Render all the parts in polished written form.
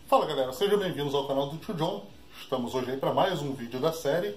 Fala galera, sejam bem-vindos ao canal do Tio John. Estamos hoje aí para mais um vídeo da série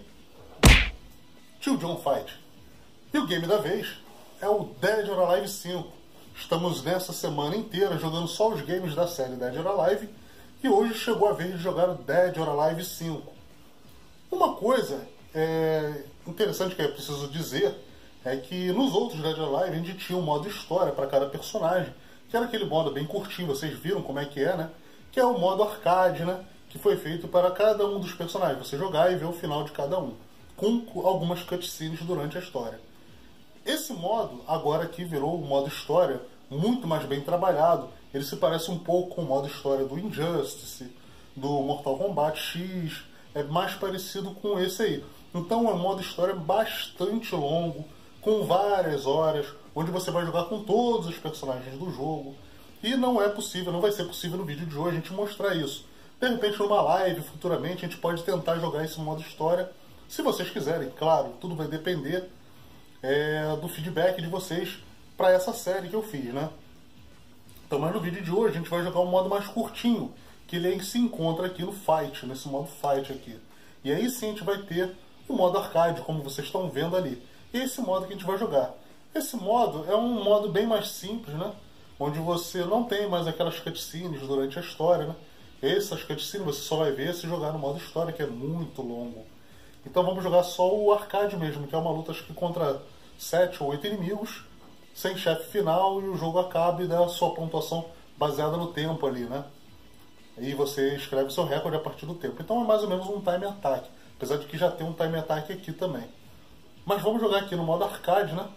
Tio John Fight. E o game da vez é o Dead or Alive 5. Estamos nessa semana inteira jogando só os games da série Dead or Alive e hoje chegou a vez de jogar o Dead or Alive 5. Uma coisa interessante que é preciso dizer é que nos outros Dead or Alive a gente tinha um modo história para cada personagem, que era aquele modo bem curtinho, vocês viram como é que é, né? Que é o modo arcade, né? Que foi feito para cada um dos personagens, você jogar e ver o final de cada um, com algumas cutscenes durante a história. Esse modo, agora aqui virou um modo história muito mais bem trabalhado. Ele se parece um pouco com o modo história do Injustice, do Mortal Kombat X, é mais parecido com esse aí. Então é um modo história bastante longo, com várias horas, onde você vai jogar com todos os personagens do jogo. E não é possível, não vai ser possível no vídeo de hoje a gente mostrar isso. De repente numa live, futuramente, a gente pode tentar jogar esse modo história, se vocês quiserem. Claro, tudo vai depender do feedback de vocês para essa série que eu fiz, né? Então, mas no vídeo de hoje a gente vai jogar um modo mais curtinho, que ele se encontra aqui no Fight, nesse modo Fight aqui. E aí sim a gente vai ter o modo arcade, como vocês estão vendo ali. E esse modo que a gente vai jogar. Esse modo é um modo bem mais simples, né? Onde você não tem mais aquelas cutscenes durante a história, né? Essas cutscenes você só vai ver se jogar no modo história, que é muito longo. Então vamos jogar só o arcade mesmo, que é uma luta acho que contra 7 ou 8 inimigos, sem chefe final, e o jogo acaba e dá a sua pontuação baseada no tempo ali, né? E você escreve seu recorde a partir do tempo. Então é mais ou menos um time attack, apesar de que já tem um time attack aqui também. Mas vamos jogar aqui no modo arcade, né?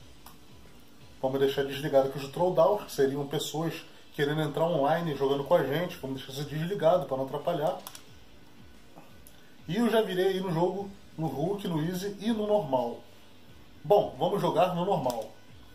Vamos deixar desligado aqui os throwdowns, que seriam pessoas querendo entrar online jogando com a gente. Vamos deixar isso desligado para não atrapalhar. E eu já virei aí no jogo, no Hulk, no Easy e no normal. Bom, vamos jogar no normal.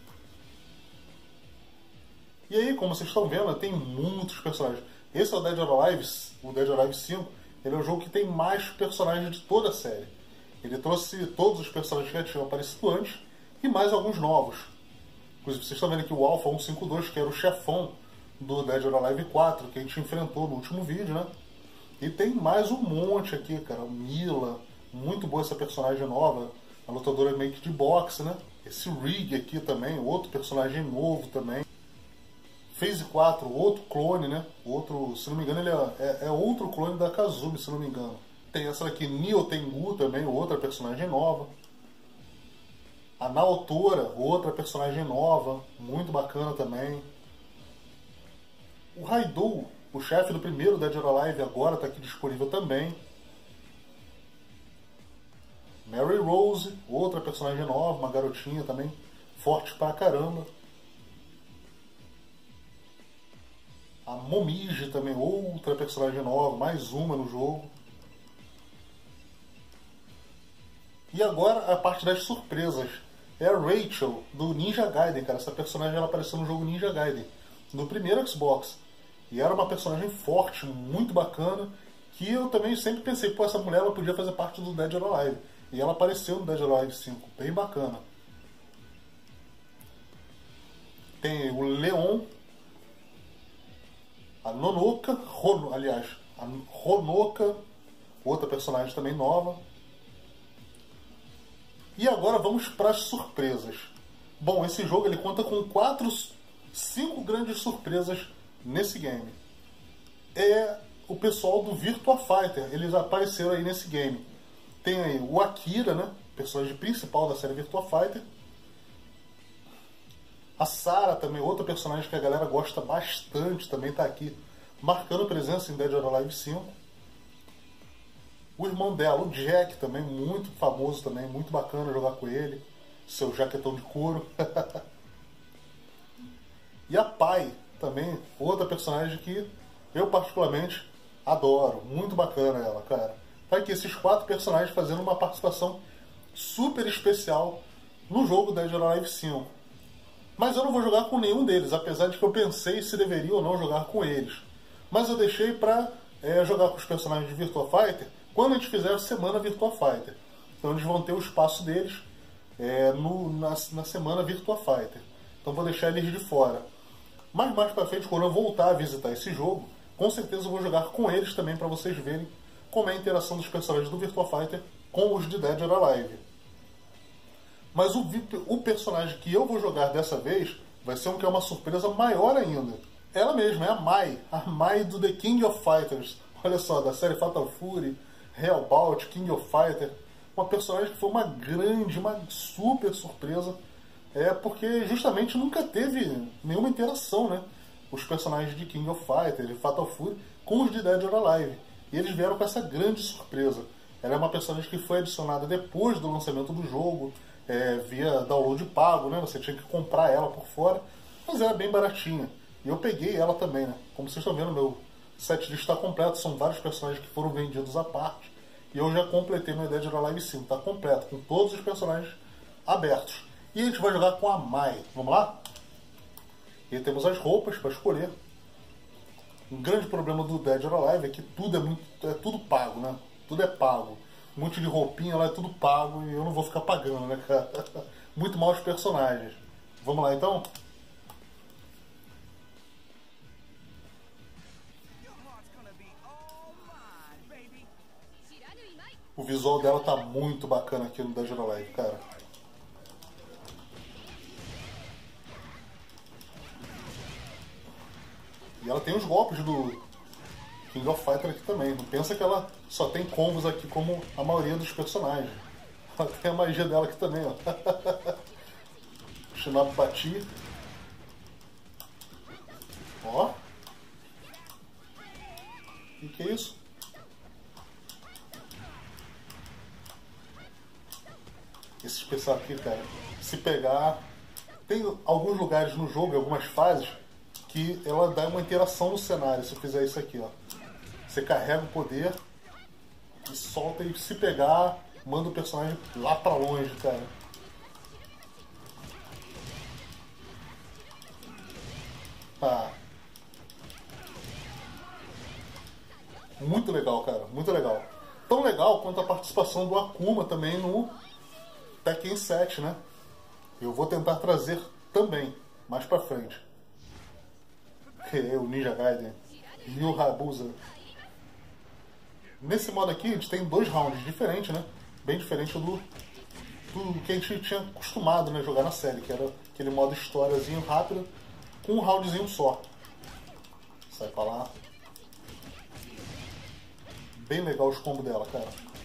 E aí, como vocês estão vendo, tem muitos personagens. Esse é o Dead or Alive, o Dead or Alive 5. Ele é o jogo que tem mais personagens de toda a série. Ele trouxe todos os personagens que já tinham aparecido antes e mais alguns novos. Inclusive, vocês estão vendo aqui o Alpha 152, que era o chefão do Dead or Alive 4, que a gente enfrentou no último vídeo, né? E tem mais um monte aqui, cara. Mila, muito boa essa personagem nova, a lutadora meio que de boxe, né? Esse Rig aqui também, outro personagem novo também. Phase 4, outro clone, né? Outro, se não me engano, ele é outro clone da Kazumi, se não me engano. Tem essa daqui, Neo Tengu também, outra personagem nova. A Naotora, outra personagem nova, muito bacana também. O Raidou, o chefe do primeiro Dead or Alive, agora está aqui disponível também. Mary Rose, outra personagem nova, uma garotinha também, forte pra caramba. A Momiji também, outra personagem nova, mais uma no jogo. E agora a parte das surpresas. É a Rachel, do Ninja Gaiden, cara. Essa personagem ela apareceu no jogo Ninja Gaiden, no primeiro Xbox. E era uma personagem forte, muito bacana, que eu também sempre pensei, pô, essa mulher ela podia fazer parte do Dead or Alive. E ela apareceu no Dead or Alive 5, bem bacana. Tem o Leon, a Nonoka, a Honoka, outra personagem também nova. E agora vamos para as surpresas. Bom, esse jogo ele conta com 5 grandes surpresas nesse game. É o pessoal do Virtua Fighter, eles apareceram aí nesse game. Tem aí o Akira, né, personagem principal da série Virtua Fighter. A Sarah também, outra personagem que a galera gosta bastante, também está aqui, marcando presença em Dead or Alive 5. O irmão dela, o Jack, também muito famoso também, muito bacana jogar com ele. Seu jaquetão de couro. E a Pai, também, outra personagem que eu particularmente adoro. Muito bacana ela, cara. Tá aqui esses 4 personagens fazendo uma participação super especial no jogo Dead or Alive 5. Mas eu não vou jogar com nenhum deles, apesar de que eu pensei se deveria ou não jogar com eles. Mas eu deixei pra jogar com os personagens de Virtua Fighter quando a gente fizer a semana Virtua Fighter. Então eles vão ter o espaço deles na semana Virtua Fighter. Então vou deixar eles de fora. Mas mais pra frente, quando eu voltar a visitar esse jogo, Com certeza eu vou jogar com eles também para vocês verem como é a interação dos personagens do Virtua Fighter com os de Dead or Alive. Mas o personagem que eu vou jogar dessa vez vai ser um que é uma surpresa maior ainda. Ela mesma, é a Mai do The King of Fighters. Olha só, da série Fatal Fury, Hellbound, King of Fighter. Uma personagem que foi uma grande, uma super surpresa. Porque justamente nunca teve nenhuma interação, né? Os personagens de King of Fighter e Fatal Fury com os de Dead or Alive. E eles vieram com essa grande surpresa. Ela é uma personagem que foi adicionada depois do lançamento do jogo, via download pago, né? Você tinha que comprar ela por fora, mas era bem baratinha. E eu peguei ela também, né? Como vocês estão vendo, meu setlist está completo, são vários personagens que foram vendidos à parte. E eu já completei meu Dead or Alive 5, está completo, com todos os personagens abertos. E a gente vai jogar com a Mai. Vamos lá? E aí temos as roupas para escolher. Um grande problema do Dead or Alive é que tudo é tudo pago, né? Tudo é pago. Um monte de roupinha lá é tudo pago e eu não vou ficar pagando, né, cara? Muito mal os personagens. Vamos lá, então? O visual dela tá muito bacana aqui no Dead or Alive, cara. E ela tem os golpes do King of Fighter aqui também. Não pensa que ela só tem combos aqui como a maioria dos personagens. Ela tem a magia dela aqui também, ó. Shinobi Bati. Ó. O que é isso? Esse especial aqui, cara, se pegar... Tem alguns lugares no jogo, algumas fases, que ela dá uma interação no cenário, se eu fizer isso aqui, ó. Você carrega o poder e solta, e se pegar, manda o personagem lá pra longe, cara. Tá. Muito legal, cara, muito legal. Tão legal quanto a participação do Akuma também no Tekken 7, né? Eu vou tentar trazer também, mais pra frente. O Ninja Gaiden e o Hayabusa. Nesse modo aqui a gente tem 2 rounds diferentes, né? Bem diferente do que a gente tinha acostumado, né, jogar na série, que era aquele modo historiazinho rápido com um roundzinho só. Sai pra lá. Bem legal os combos dela, cara.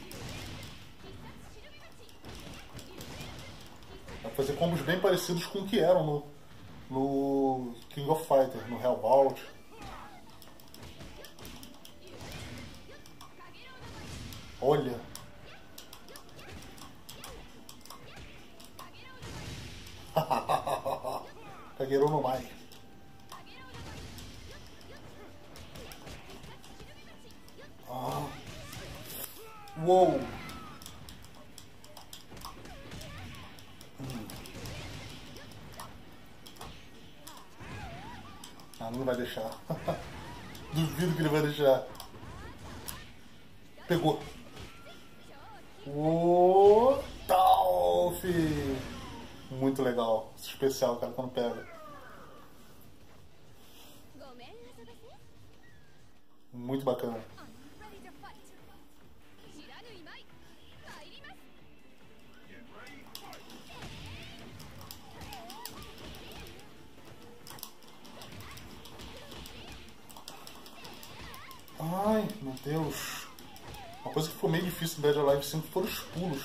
Vai fazer combos bem parecidos com o que eram no King of Fighter, no Hellbound. Olha. Kageru no Mai. Ah. Uou. Ah, não vai deixar. Duvido que ele vai deixar. Pegou. Ô, Dolph! Muito legal. Esse especial, cara, quando pega. Muito bacana. Ai, meu Deus. Uma coisa que ficou meio difícil no Dead or Alive 5 foram os pulos.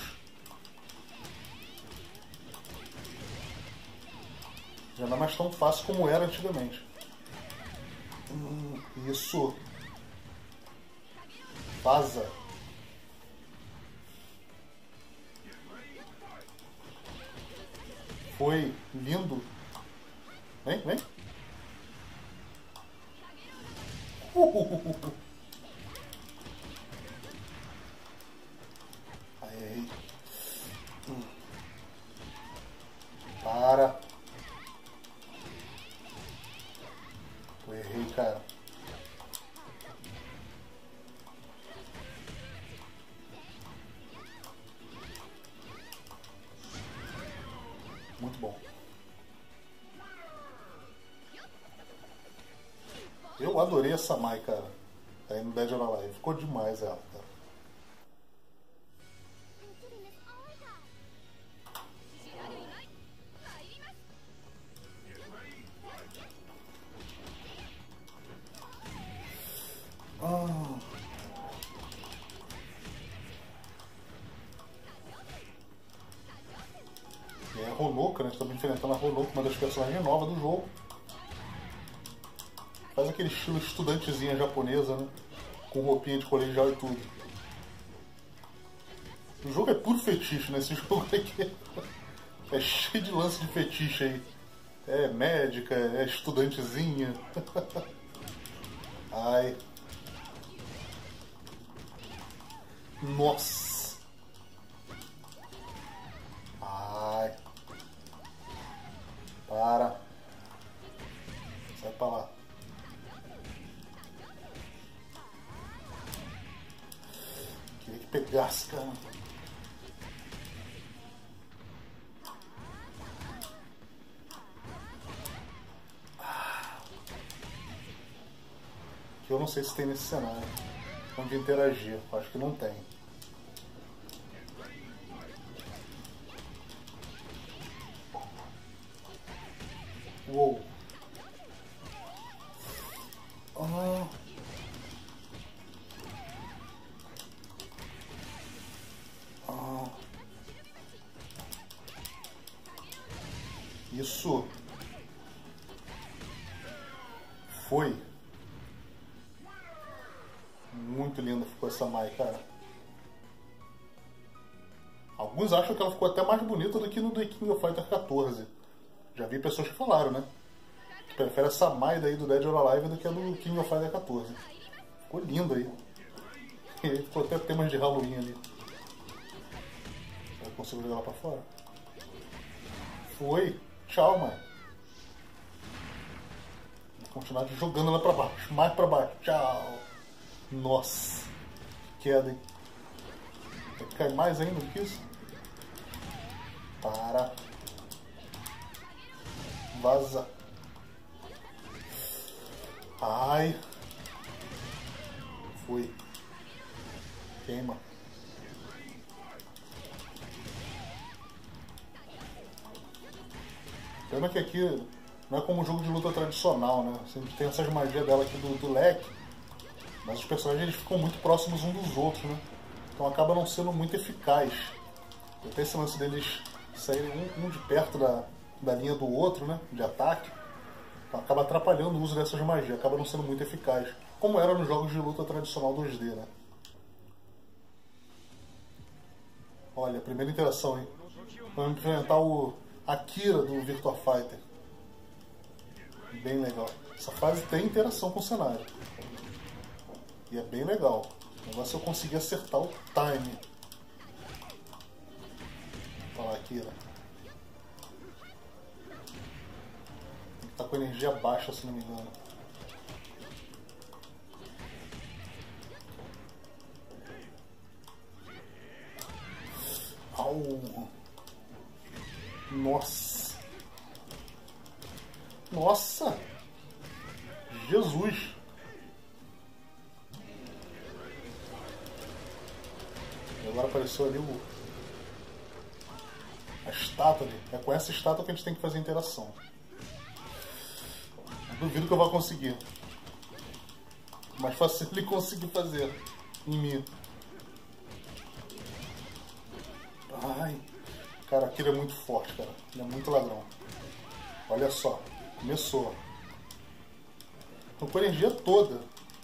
Já não é mais tão fácil como era antigamente. Isso. Vaza. Foi lindo. Vem, vem. Aí. Para. Eu errei, cara. Muito bom. Eu adorei essa Mai, cara. Tá aí no Dead or Alive. Ficou demais ela, cara. É a Honoka, né? Estamos enfrentando a Honoka, uma das personagens novas do jogo. Faz aquele estilo estudantezinha japonesa, né? Com roupinha de colegial e tudo. O jogo é puro fetiche, né? Esse jogo aqui é cheio de lance de fetiche aí. É médica, é estudantezinha. Ai. Nossa. Ai. Para. Sai pra lá. Queria que pegasse, cara. Que eu não sei se tem nesse cenário. Onde interagir. Acho que não tem. Uou. Ah. Ah. Isso. Foi. Muito linda ficou essa Mai, cara. Alguns acham que ela ficou até mais bonita do que no The King of Fighters 14. Já vi pessoas que falaram, né? Que prefere essa Mai daí do Dead or Alive do que a do King of Fighters 14. Ficou linda aí. E aí ficou até temas de Halloween ali. Eu consigo jogar ela pra fora? Foi. Tchau, mãe. Vou continuar jogando ela pra baixo. Mais pra baixo. Tchau. Nossa. Que queda, hein? Vai cair mais ainda do que isso? Para. Vaza. Ai. Foi. Queima. Pena que aqui não é como um jogo de luta tradicional, né? Sempre tem essas magias dela aqui do leque, mas os personagens eles ficam muito próximos uns dos outros, né? Então acaba não sendo muito eficaz. Tem esse lance deles saírem um de perto da linha do outro, né? De ataque. Então acaba atrapalhando o uso dessas magias, acaba não sendo muito eficaz. Como era nos jogos de luta tradicional 2D, né? Olha, a primeira interação, hein? Vamos enfrentar o Akira do Virtua Fighter. Bem legal. Essa fase tem interação com o cenário. E é bem legal. O negócio é eu conseguir acertar o time. Olha lá, Akira. Tem que estar com energia baixa, se não me engano. Au! Nossa! Nossa! Jesus! E agora apareceu ali a estátua ali. É com essa estátua que a gente tem que fazer a interação. Eu duvido que eu vá conseguir. Mais fácil ele conseguir fazer em mim. Ai! Cara, aquele é muito forte, cara. Ele é muito ladrão. Olha só. Começou. Tô com a energia toda.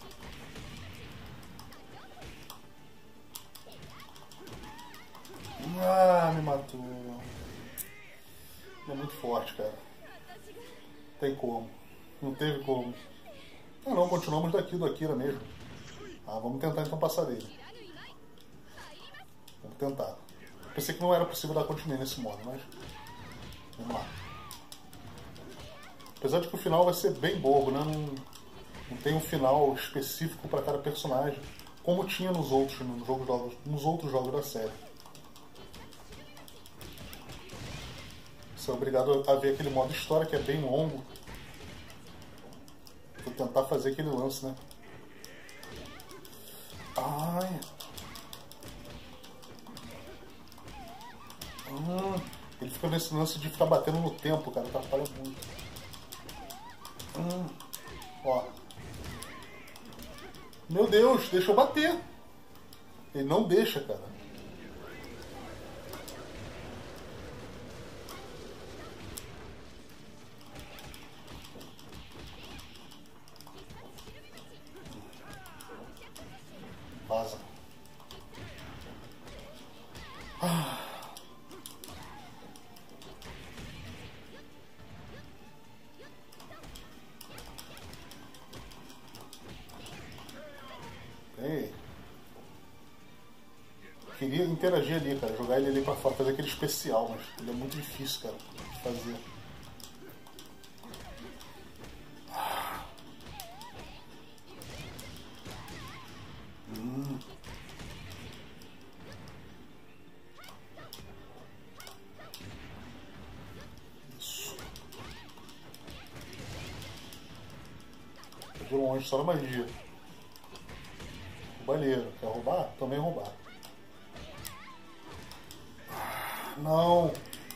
Ah, me matou. Ele é muito forte, cara. Tem como. Não teve como. Ah, não, continuamos do Akira mesmo. Ah, vamos tentar então passar dele. Vamos tentar. Pensei que não era possível dar continuidade nesse modo, mas... Vamos lá. Apesar de que o final vai ser bem bobo, né? Não tem um final específico para cada personagem, como tinha nos outros jogos da série. Você é obrigado a ver aquele modo história que é bem longo. Vou tentar fazer aquele lance, né? Ai. Ele fica nesse lance de ficar batendo no tempo, cara. Atrapalha muito. Ó. Meu Deus, deixa eu bater. Ele não deixa, cara. Vaza. Ei. Queria interagir ali, cara. Jogar ele ali pra fora. Fazer aquele especial, mas ele é muito difícil, cara, de fazer. Isso. De longe, só na magia. Roubalheiro. Quer roubar? Também roubar. Não.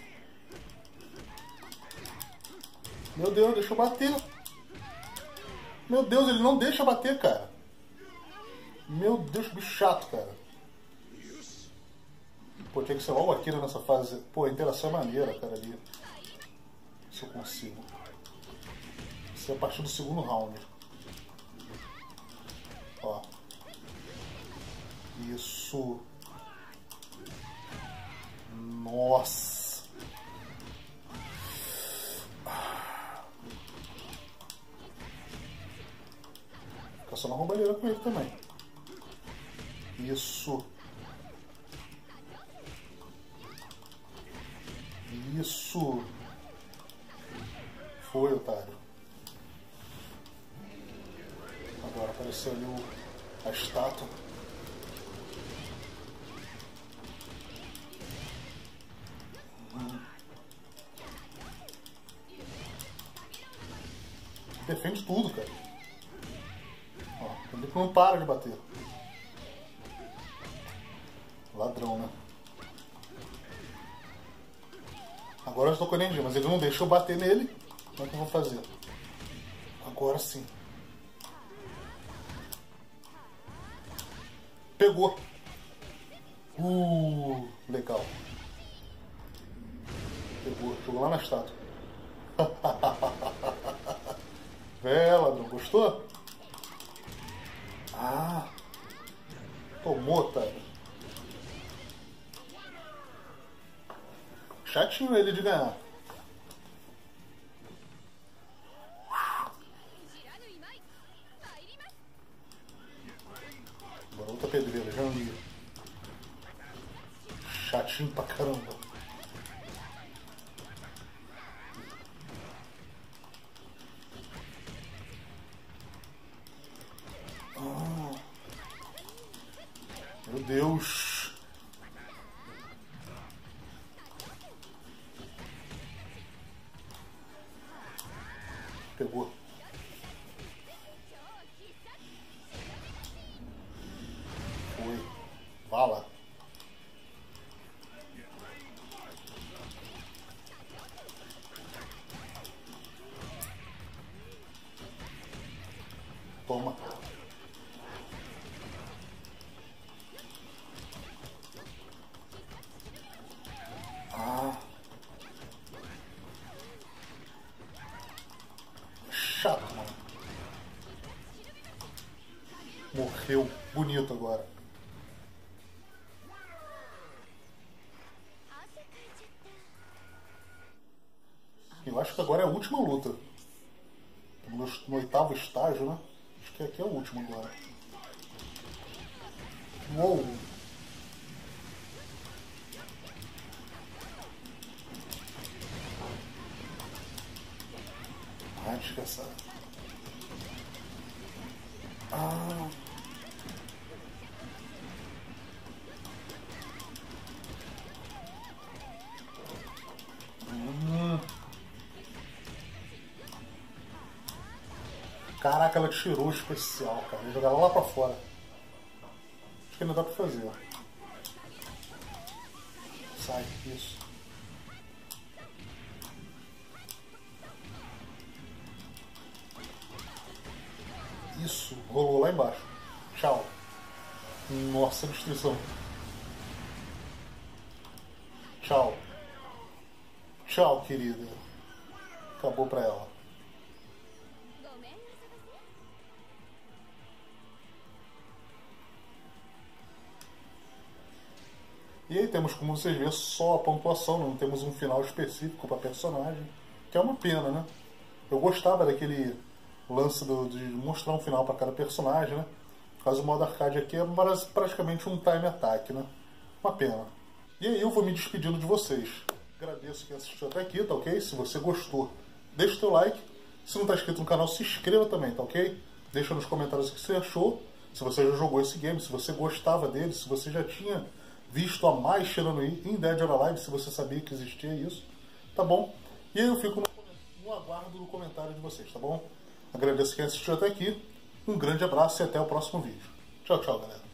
Meu Deus, deixa eu bater. Meu Deus, ele não deixa bater, cara. Meu Deus, que bicho chato, cara. Pô, tinha que ser logo aqui nessa fase. Pô, a interação é maneira, cara, ali. Se eu consigo. Isso é a partir do segundo round. Ó. Isso. Nossa. Fica só na roubalheira com ele também. Isso. Isso. Foi, otário. Agora apareceu ali a estátua. Defende tudo, cara. Ó, ele não para de bater. Ladrão, né? Agora eu estou com energia, mas ele não deixa eu bater nele. Como é que eu vou fazer? Agora sim. Pegou. Legal. Pegou. Jogou lá na estátua. Ladrão, gostou? Ah. Tomou, tá? Chatinho ele de ganhar. Agora outra pedreira, já vi. Chatinho pra caramba. Meu Deus. Pegou. Foi. Vala. Toma. Chato, mano. Morreu. Bonito agora. Eu acho que agora é a última luta. No 8º estágio, né? Acho que aqui é o último agora. Uou! Ah, desgraçado. Ah! Caraca, ela tirou o especial, cara. Vou jogar ela lá pra fora. Acho que ainda dá pra fazer, ó. Sai, isso. Isso, rolou lá embaixo. Tchau. Nossa, destruição. Tchau. Tchau, querida. Acabou pra ela. E aí temos, como vocês veem, só a pontuação, não temos um final específico para personagem, que é uma pena, né? Eu gostava daquele lance de mostrar um final para cada personagem, né? Mas o modo arcade aqui é praticamente um time attack, né? Uma pena. E aí eu vou me despedindo de vocês. Agradeço quem assistiu até aqui, tá ok? Se você gostou, deixa o teu like. Se não está inscrito no canal, se inscreva também, tá ok? Deixa nos comentários o que você achou. Se você já jogou esse game, se você gostava dele, se você já tinha visto a mais Shiranui em Dead or Alive, se você sabia que existia isso, tá bom? E aí eu fico no aguardo do comentário de vocês, tá bom? Agradeço quem assistiu até aqui, um grande abraço e até o próximo vídeo. Tchau, tchau, galera.